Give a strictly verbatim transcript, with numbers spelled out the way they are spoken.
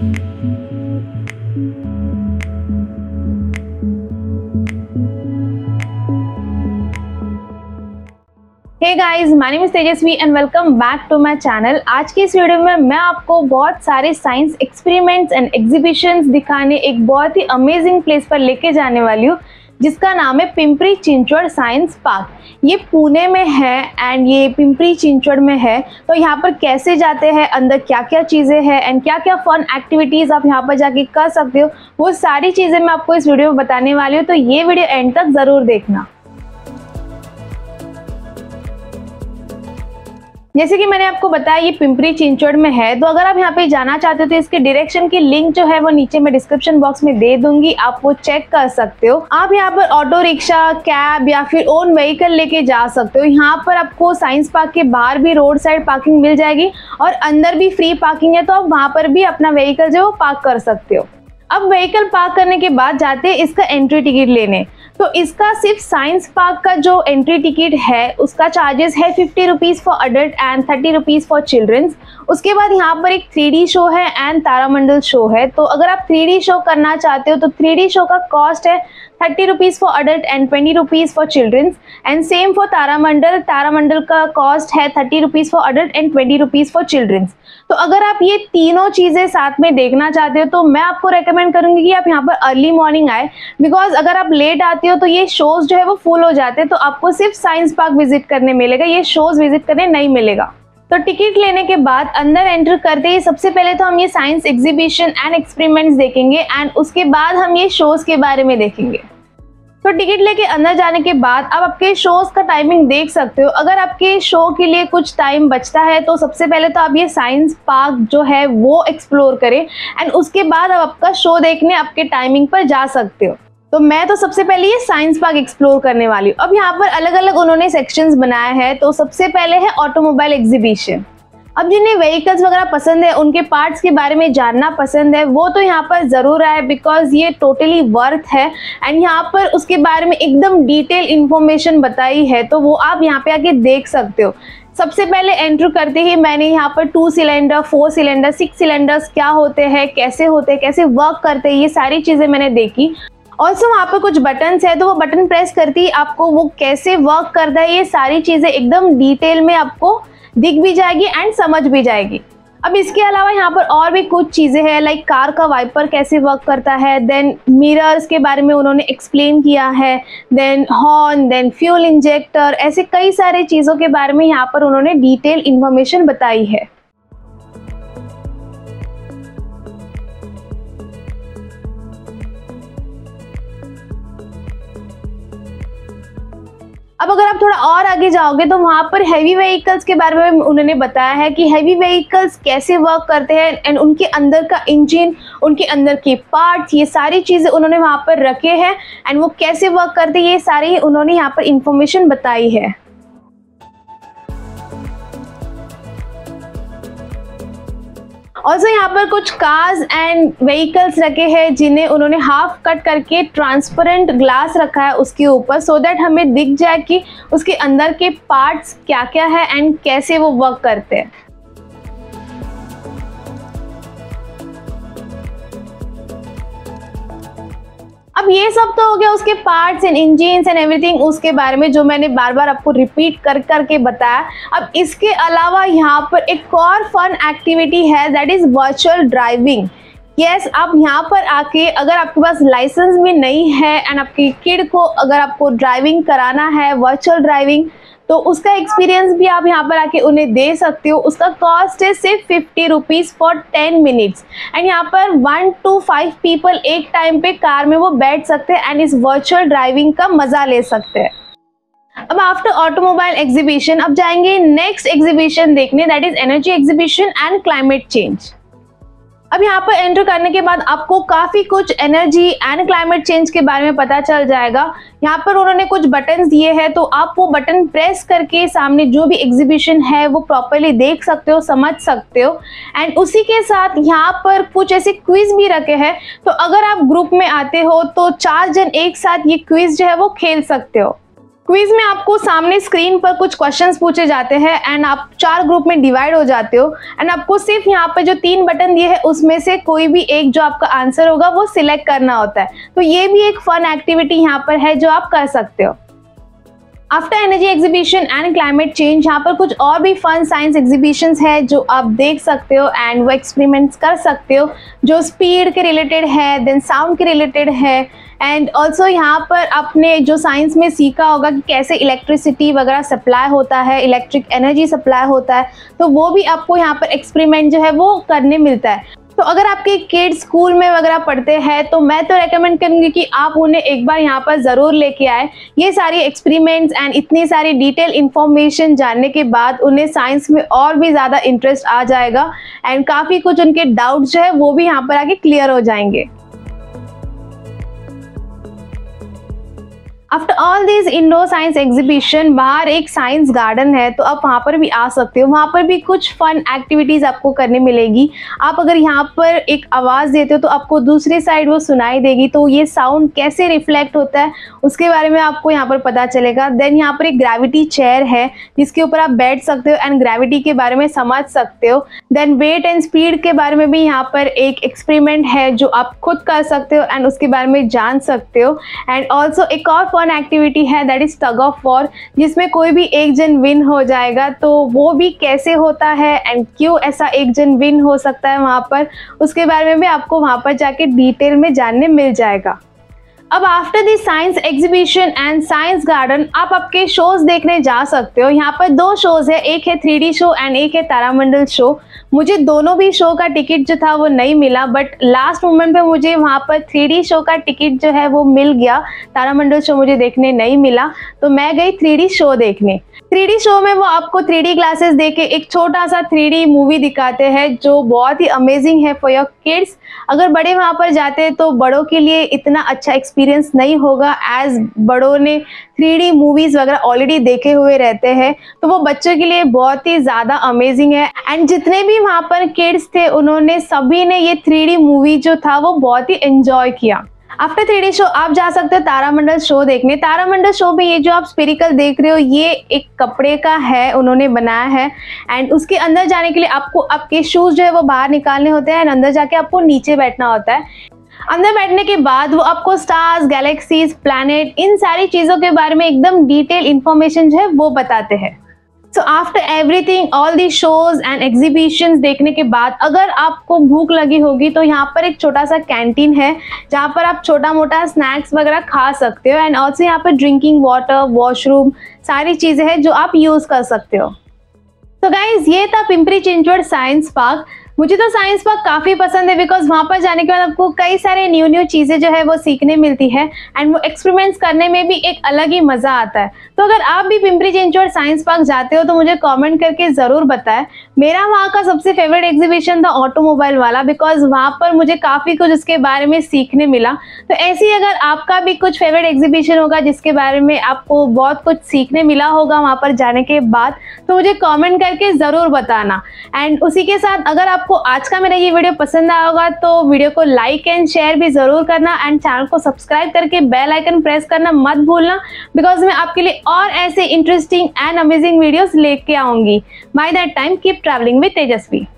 Hey guys, my name is Tejaswi and welcome back to my channel. आज की इस video में मैं आपको बहुत सारे साइंस एक्सपेरिमेंट्स एंड एग्जीबिशंस दिखाने एक बहुत ही अमेजिंग प्लेस पर लेके जाने वाली हूँ, जिसका नाम है पिंपरी चिंचवड साइंस पार्क। ये पुणे में है एंड ये पिंपरी चिंचवड में है। तो यहाँ पर कैसे जाते हैं, अंदर क्या क्या चीज़ें हैं एंड क्या क्या फन एक्टिविटीज़ आप यहाँ पर जाके कर सकते हो, वो सारी चीज़ें मैं आपको इस वीडियो में बताने वाली हूँ। तो ये वीडियो एंड तक ज़रूर देखना। जैसे कि मैंने आपको बताया ये पिंपरी चिंचवड में है, तो अगर आप यहाँ पे जाना चाहते हो तो इसके डायरेक्शन की लिंक जो है वो नीचे मैं डिस्क्रिप्शन बॉक्स में दे दूंगी, आप वो चेक कर सकते हो। आप यहाँ पर ऑटो रिक्शा, कैब या फिर ओन व्हीकल लेके जा सकते हो। यहाँ पर आपको साइंस पार्क के बाहर भी रोड साइड पार्किंग मिल जाएगी और अंदर भी फ्री पार्किंग है, तो आप वहाँ पर भी अपना व्हीकल जो है वो पार्क कर सकते हो। अब व्हीकल पार्क करने के बाद जाते हैं इसका एंट्री टिकट लेने। तो इसका सिर्फ साइंस पार्क का जो एंट्री टिकट है उसका चार्जेस है fifty rupees for adult and thirty rupees for childrens. उसके बाद यहाँ पर एक थ्री डी शो है एंड तारामंडल शो है। तो अगर आप थ्री डी शो करना चाहते हो तो थ्री डी शो का कॉस्ट है thirty rupees for adult and twenty rupees for childrens and same for तारामंडल। तारामंडल का कॉस्ट है thirty rupees for adult and twenty rupees for childrens. तो अगर आप ये तीनों चीज़ें साथ में देखना चाहते हो तो मैं आपको रेकमेंड करूंगी कि आप यहाँ पर अर्ली मॉर्निंग आए, बिकॉज अगर आप लेट आते हो तो ये शोज जो है वो फुल हो जाते हैं। तो आपको सिर्फ साइंस पार्क विजिट करने मिलेगा, ये शोज विजिट करने नहीं मिलेगा। तो टिकट लेने के बाद अंदर एंटर करते ही सबसे पहले तो हम ये साइंस एग्जीबिशन एंड एक्सपेरिमेंट्स देखेंगे एंड उसके बाद हम ये शोज के बारे में देखेंगे। तो टिकट लेके अंदर जाने के बाद आप आपके शोज का टाइमिंग देख सकते हो। अगर आपके शो के लिए कुछ टाइम बचता है तो सबसे पहले तो आप ये साइंस पार्क जो है वो एक्सप्लोर करें एंड उसके बाद आप आपका शो देखने आपके टाइमिंग पर जा सकते हो। तो मैं तो सबसे पहले ये साइंस पार्क एक्सप्लोर करने वाली हूँ। अब यहाँ पर अलग अलग उन्होंने सेक्शंस बनाए हैं। तो सबसे पहले है ऑटोमोबाइल एग्जीबिशन। अब जिन्हें व्हीकल्स वगैरह पसंद है, उनके पार्ट्स के बारे में जानना पसंद है, वो तो यहाँ पर ज़रूर आए, बिकॉज ये टोटली वर्थ है एंड यहाँ पर उसके बारे में एकदम डिटेल इन्फॉर्मेशन बताई है। तो वो आप यहाँ पे आके देख सकते हो। सबसे पहले एंटर करते ही मैंने यहाँ पर two cylinder, four cylinder, six cylinders क्या होते हैं, कैसे होते हैं, कैसे वर्क करते हैं, ये सारी चीज़ें मैंने देखी। ऑल्सो वहाँ पर कुछ बटन्स है, तो वो बटन प्रेस करती ही आपको वो कैसे वर्क करता है, ये सारी चीज़ें एकदम डिटेल में आपको दिख भी जाएगी एंड समझ भी जाएगी। अब इसके अलावा यहाँ पर और भी कुछ चीज़ें हैं, लाइक कार का वाइपर कैसे वर्क करता है, देन मिरर्स के बारे में उन्होंने एक्सप्लेन किया है, then horn, then fuel injector, ऐसे कई सारे चीज़ों के बारे में यहाँ पर उन्होंने डिटेल इन्फॉर्मेशन बताई है। अब अगर आप थोड़ा और आगे जाओगे तो वहाँ पर हैवी व्हीकल्स के बारे में उन्होंने बताया है कि हैवी व्हीकल्स कैसे वर्क करते हैं एंड उनके अंदर का इंजन, उनके अंदर के पार्ट्स, ये सारी चीज़ें उन्होंने वहाँ पर रखे हैं एंड वो कैसे वर्क करते हैं, ये सारी उन्होंने यहाँ पर इंफॉर्मेशन बताई है। ऑल्सो यहाँ पर कुछ कार्स एंड व्हीकल्स रखे हैं जिन्हें उन्होंने हाफ कट करके ट्रांसपेरेंट ग्लास रखा है उसके ऊपर, सो दैट हमें दिख जाए कि उसके अंदर के पार्ट्स क्या क्या है एंड कैसे वो वर्क करते हैं। अब ये सब तो हो गया उसके parts and engines and everything, उसके बारे में जो मैंने बार बार आपको रिपीट कर करके बताया। अब इसके अलावा यहाँ पर एक और फन एक्टिविटी है, that is virtual driving. Yes, आप यहाँ पर आके अगर आपके पास लाइसेंस भी नहीं है एंड आपकी किड को अगर आपको ड्राइविंग कराना है वर्चुअल ड्राइविंग, तो उसका एक्सपीरियंस भी आप यहाँ पर आके उन्हें दे सकते हो। उसका कॉस्ट है सिर्फ fifty rupees for ten minutes and यहाँ पर वन टू फाइव पीपल एक टाइम पे कार में वो बैठ सकते हैं एंड इस वर्चुअल ड्राइविंग का मजा ले सकते हैं। अब आफ्टर ऑटोमोबाइल एग्जीबिशन अब जाएंगे नेक्स्ट एग्जीबिशन देखने, that is energy exhibition and climate change. अब यहाँ पर एंटर करने के बाद आपको काफ़ी कुछ एनर्जी एंड क्लाइमेट चेंज के बारे में पता चल जाएगा। यहाँ पर उन्होंने कुछ बटन्स दिए हैं, तो आप वो बटन प्रेस करके सामने जो भी एग्जीबिशन है वो प्रॉपरली देख सकते हो, समझ सकते हो। एंड उसी के साथ यहाँ पर कुछ ऐसे क्विज भी रखे हैं, तो अगर आप ग्रुप में आते हो तो चार जन एक साथ ये क्विज जो है वो खेल सकते हो। क्विज में आपको सामने स्क्रीन पर कुछ क्वेश्चंस पूछे जाते हैं एंड आप चार ग्रुप में डिवाइड हो जाते हो एंड आपको सिर्फ यहाँ पर जो तीन बटन दिए हैं उसमें से कोई भी एक जो आपका आंसर होगा वो सिलेक्ट करना होता है। तो ये भी एक फन एक्टिविटी यहाँ पर है जो आप कर सकते हो। After energy exhibition and climate change, यहाँ पर कुछ और भी फन साइंस एग्जीबिशंस है जो आप देख सकते हो एंड वो एक्सपेरिमेंट्स कर सकते हो जो स्पीड के रिलेटेड है, देन साउंड के रिलेटेड है एंड ऑल्सो यहाँ पर आपने जो साइंस में सीखा होगा कि कैसे इलेक्ट्रिसिटी वगैरह सप्लाई होता है, इलेक्ट्रिक एनर्जी सप्लाई होता है, तो वो भी आपको यहाँ पर एक्सपेरिमेंट जो है वो करने मिलता है। तो अगर आपके किड्स स्कूल में वगैरह पढ़ते हैं तो मैं तो रेकमेंड करूँगी कि आप उन्हें एक बार यहाँ पर ज़रूर लेके आए। ये सारी एक्सपेरिमेंट्स एंड इतनी सारी डिटेल इन्फॉर्मेशन जानने के बाद उन्हें साइंस में और भी ज़्यादा इंटरेस्ट आ जाएगा एंड काफ़ी कुछ उनके डाउट्स जो है वो भी यहाँ पर आके क्लियर हो जाएंगे। After all this indoor science exhibition, बाहर एक साइंस गार्डन है तो आप वहाँ पर भी आ सकते हो। वहाँ पर भी कुछ फन एक्टिविटीज़ आपको करने मिलेगी। आप अगर यहाँ पर एक आवाज़ देते हो तो आपको दूसरी साइड वो सुनाई देगी, तो ये साउंड कैसे रिफ्लेक्ट होता है उसके बारे में आपको यहाँ पर पता चलेगा। देन यहाँ पर एक ग्रेविटी चेयर है जिसके ऊपर आप बैठ सकते हो एंड ग्रेविटी के बारे में समझ सकते हो। देन वेट एंड स्पीड के बारे में भी यहाँ पर एक एक्सपेरिमेंट है जो आप खुद कर सकते हो एंड उसके बारे में जान सकते हो। एंड ऑल्सो एक और फन एक्टिविटी है that is tug of war, जिसमें कोई भी एक जन विन हो जाएगा। तो वो भी कैसे होता है एंड क्यों ऐसा एक जन विन हो सकता है वहाँ पर, उसके बारे में भी आपको वहाँ पर जाके डिटेल में जानने मिल जाएगा। अब after the science exhibition and science garden आप आपके शोज देखने जा सकते हो। यहाँ पर दो शोज है, एक है थ्री डी शो एंड एक है तारामंडल शो। मुझे दोनों भी शो का टिकट जो था वो नहीं मिला, बट लास्ट मोमेंट पे मुझे वहाँ पर थ्री डी शो का टिकट जो है वो मिल गया। तारामंडल शो मुझे देखने नहीं मिला तो मैं गई थ्री डी शो देखने। थ्री डी शो में वो आपको थ्री डी ग्लासेस देके एक छोटा सा थ्री डी मूवी दिखाते हैं जो बहुत ही अमेजिंग है फॉर योर किड्स। अगर बड़े वहाँ पर जाते हैं तो बड़ों के लिए इतना अच्छा एक्सपीरियंस नहीं होगा, एज बड़ों ने थ्री डी मूवीज वगैरह ऑलरेडी देखे हुए रहते हैं, तो वो बच्चों के लिए बहुत ही ज़्यादा अमेजिंग है। एंड जितने भी वहाँ पर किड्स थे उन्होंने सभी ने ये थ्री डी मूवी जो था वो बहुत ही एंजॉय किया। आफ्टर थ्री डी शो आप जा सकते हो तारामंडल शो देखने। तारामंडल शो में ये जो आप स्पेरिकल देख रहे हो ये एक कपड़े का है, उन्होंने बनाया है एंड उसके अंदर जाने के लिए आपको आपके शूज जो है वो बाहर निकालने होते हैं एंड अंदर जाके आपको नीचे बैठना होता है। अंदर बैठने के बाद वो आपको स्टार्स, गैलेक्सीज, प्लैनेट, इन सारी चीज़ों के बारे में एकदम डिटेल इंफॉर्मेशन जो है वो बताते हैं। So after everything, all the shows and exhibitions देखने के बाद अगर आपको भूख लगी होगी तो यहाँ पर एक छोटा सा कैंटीन है जहाँ पर आप छोटा मोटा स्नैक्स वगैरह खा सकते हो एंड ऑल्सो यहाँ पर ड्रिंकिंग वाटर, वॉशरूम, सारी चीज़ें हैं जो आप यूज़ कर सकते हो। तो गाइज ये था पिंपरी चिंचवड साइंस पार्क। मुझे तो साइंस पार्क काफ़ी पसंद है बिकॉज वहाँ पर जाने के बाद आपको कई सारे न्यू न्यू चीज़ें जो है वो सीखने मिलती है एंड वो एक्सपेरिमेंट्स करने में भी एक अलग ही मज़ा आता है। तो अगर आप भी पिंपरी चिंचवड साइंस पार्क जाते हो तो मुझे कमेंट करके ज़रूर बताएं। मेरा वहाँ का सबसे फेवरेट एग्जीबिशन था ऑटोमोबाइल वाला, बिकॉज वहाँ पर मुझे काफ़ी कुछ उसके बारे में सीखने मिला। तो ऐसे ही अगर आपका भी कुछ फेवरेट एग्जीबिशन होगा जिसके बारे में आपको बहुत कुछ सीखने मिला होगा वहाँ पर जाने के बाद, तो मुझे कॉमेंट करके ज़रूर बताना। एंड उसी के साथ अगर आप आपको आज का मेरा ये वीडियो पसंद आया होगा तो वीडियो को लाइक एंड शेयर भी जरूर करना एंड चैनल को सब्सक्राइब करके बेल आइकन प्रेस करना मत भूलना, बिकॉज मैं आपके लिए और ऐसे इंटरेस्टिंग एंड अमेजिंग वीडियोस लेके आऊंगी। Bye that time keep travelling with Tejashwi.